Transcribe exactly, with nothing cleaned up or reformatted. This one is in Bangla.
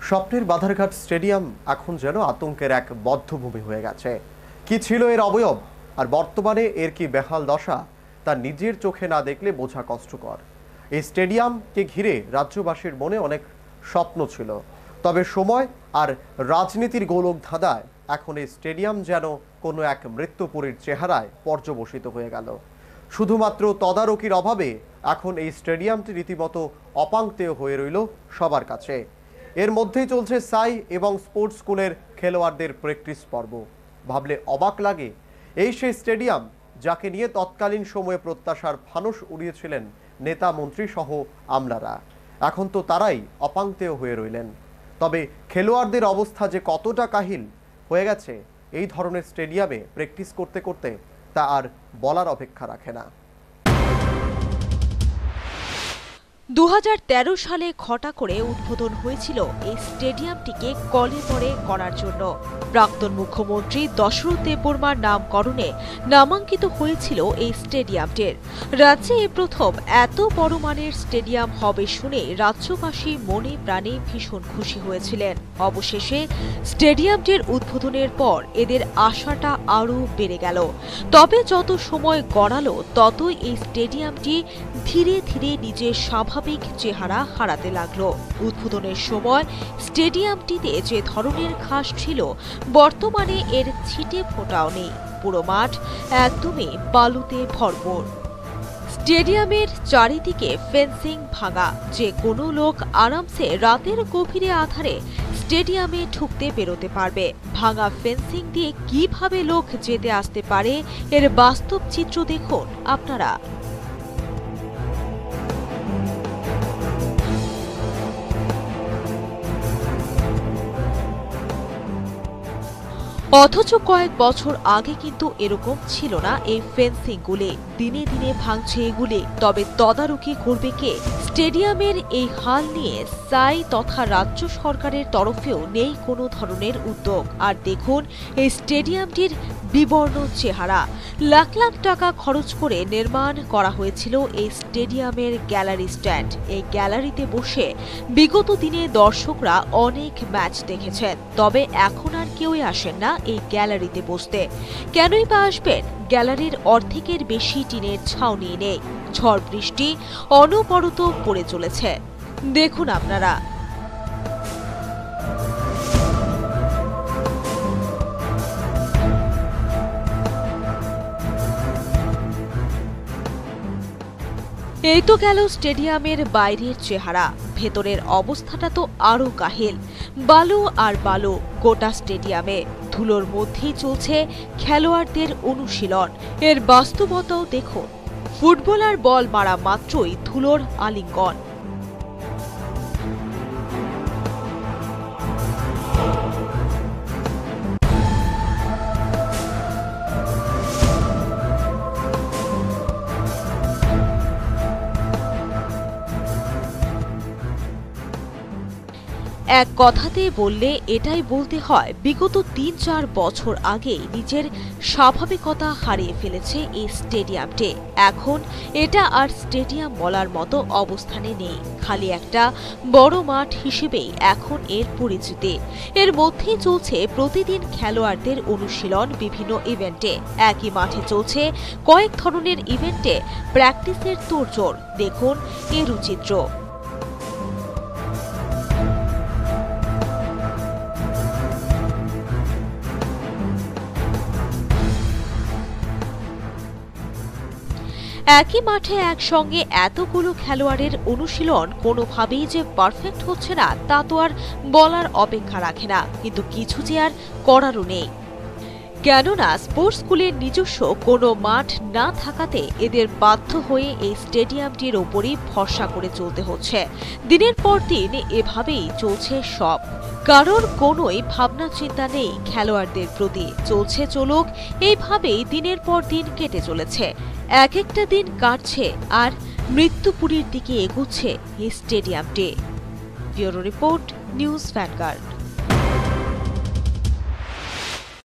স্বপ্নের বাধারঘাট স্টেডিয়াম এখন যেন আতঙ্কের এক বদ্ধভূমি হয়ে গেছে। কি ছিল এর অবয়ব আর বর্তমানে এর কি বেহাল দশা তা নিজের চোখে না দেখলে বোঝা কষ্টকর। এই স্টেডিয়ামকে ঘিরে রাজ্যবাসীর মনে অনেক স্বপ্ন ছিল, তবে সময় আর রাজনীতির গোলক ধাঁধায় এখন এই স্টেডিয়াম যেন কোনো এক মৃত্যুপুরীর চেহারায় পর্যবসিত হয়ে গেল। শুধুমাত্র তদারকির অভাবে এখন এই স্টেডিয়ামটি রীতিমতো অপাংক্তেয় হয়ে রইল সবার কাছে। এর মধ্যেই চলছে সাই এবং স্পোর্টস স্কুলের খেলোয়াড়দের প্র্যাকটিস পর্ব। ভাবলে অবাক লাগে, এই সেই স্টেডিয়াম যাকে নিয়ে তৎকালীন সময়ে প্রত্যাশার ফানুস উড়িয়েছিলেন নেতা মন্ত্রী সহ আমলারা। এখন তো তারাই অপাংক্তেয় হয়ে রইলেন। তবে খেলোয়াড়দের অবস্থা যে কতটা কাহিল হয়ে গেছে এই ধরনের স্টেডিয়ামে প্র্যাকটিস করতে করতে তা আর বলার অপেক্ষা রাখে না। দু হাজার তেরো সালে ঘটা করে উদ্বোধন হয়েছিল এই স্টেডিয়ামটিকে কলে পরে করার জন্য। প্রাক্তন মুখ্যমন্ত্রী দশরথ দেববর্মার নামকরণে নামাঙ্কিত হয়েছিল এই স্টেডিয়ামটির। রাজ্যে এই প্রথম এত বড় মানের স্টেডিয়াম হবে শুনে রাজ্যবাসী মনে প্রাণে ভীষণ খুশি হয়েছিলেন। অবশেষে স্টেডিয়ামটির উদ্বোধনের পর এদের আশাটা আরও বেড়ে গেল। তবে যত সময় গড়ালো ততই এই স্টেডিয়ামটি ধীরে ধীরে নিজের স্বাভাবিক চেহারা হারাতে লাগলো। উদ্বোধনের সময় স্টেডিয়ামটিতে যে ধরনের ঘাস ছিল বর্তমানে এর ছিটে ফোঁটাও নেই। পুরো মাঠ একদমই বালুতে ভরপুর। স্টেডিয়ামের চারিদিকে ফেন্সিং ভাঙা, যে কোনো লোক আরামসে রাতের গভীরে আঁধারে স্টেডিয়ামে ঢুকতে বেরোতে পারবে। ভাঙা ফেন্সিং দিয়ে কিভাবে লোক যেতে আসতে পারে এর বাস্তব চিত্র দেখুন আপনারা। অথচ কয়েক বছর আগে কিন্তু এরকম ছিল না এই ফেন্সিংগুলি। দিনে দিনে ভাঙছে এগুলি। তবে তদারকি করবে কে? স্টেডিয়ামের এই হাল নিয়ে সাই তথা রাজ্য সরকারের তরফেও নেই কোনো ধরনের উদ্যোগ। আর দেখুন এই স্টেডিয়ামটির বিবর্ণ চেহারা। লাখ লাখ টাকা খরচ করে নির্মাণ করা হয়েছিল এই স্টেডিয়ামের গ্যালারি স্ট্যান্ড। এই গ্যালারিতে বসে বিগত দিনে দর্শকরা অনেক ম্যাচ দেখেছেন। তবে এখন আর কেউই আসেন না এই গ্যালারিতে বসতে। কেনই বা আসবেন? গ্যালারির অর্ধেকের বেশি টিনের ছাউনি নেই। ঝড় বৃষ্টি অনবরত পড়ে চলেছে। দেখুন আপনারা। এই তো গেল স্টেডিয়ামের বাইরের চেহারা। ভেতরের অবস্থাটা তো আরো কাহিল। বালু আর বালু গোটা স্টেডিয়ামে। ধুলোর মধ্যেই চলছে খেলোয়াড়দের অনুশীলন। এর বাস্তবতাও দেখুন। ফুটবলার বল মারা মাত্রই ধুলোর আলিঙ্গন। এক কথাতে বললে এটাই বলতে হয়, বিগত তিন চার বছর আগে নিজের স্বাভাবিকতা হারিয়ে ফেলেছে এই স্টেডিয়ামটি। এখন এটা আর স্টেডিয়াম বলার মতো অবস্থানে নেই। খালি একটা বড় মাঠ হিসেবেই এখন এর পরিচিতি। এর মধ্যেই চলছে প্রতিদিন খেলোয়াড়দের অনুশীলন বিভিন্ন ইভেন্টে। একই মাঠে চলছে কয়েক ধরনের ইভেন্টে প্র্যাকটিসের তোড়জোড়। দেখুন এর চিত্র। একই মাঠে একসঙ্গে এতগুলো খেলোয়াড়ের অনুশীলন কোনোভাবেই যে পারফেক্ট হচ্ছে না তা তো আর বলার অপেক্ষা রাখে না। কিন্তু কিছু যে আর করারও নেই, কেননা স্পোর্টস স্কুলের নিজস্ব কোনো মাঠ না থাকাতে এদের বাধ্য হয়ে এই স্টেডিয়ামটির ওপরই ভরসা করে চলতে হচ্ছে। দিনের পর দিন এভাবেই চলছে সব। কারোর কোনোই ভাবনা চিন্তা নেই খেলোয়াড়দের প্রতি। চলছে চলুক, এইভাবেই দিনের পর দিন কেটে চলেছে। এক একটা দিন কাটছে আর মৃত্যুপুরীর দিকে এগুচ্ছে এই স্টেডিয়ামটি। Bureau report, news vanguard.